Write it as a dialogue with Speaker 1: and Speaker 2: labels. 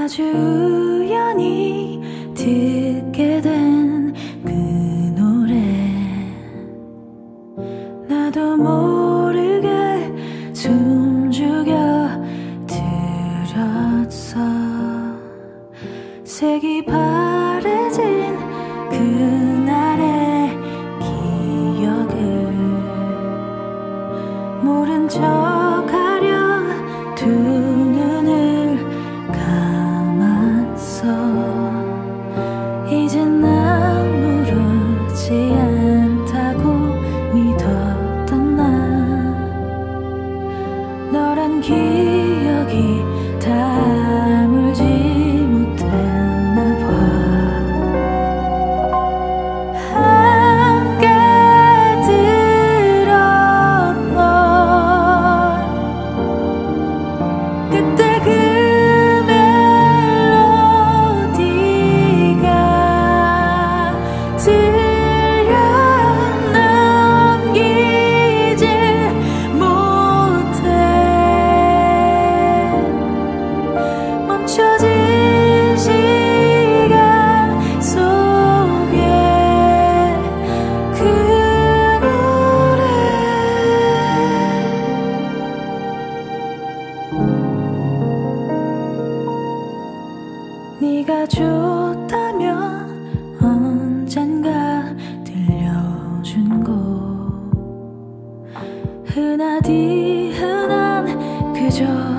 Speaker 1: 아주 우연히 듣게 된 그 노래, 나도 모르게 숨죽여 들었어. 색이 바래진 그날의 기억을 모른 척하려 두 눈을 감았어. 이젠 아무렇지 않다고 믿었던 나, 너란 기억이 다물지 못했나 봐. 함께 들었던 그때 그 멜로디가 들려 남기지 못해. 멈춰진 시간 속에 그 노래, 네가 좋다면 언젠가 들려준 곡, 흔하디 흔한 그저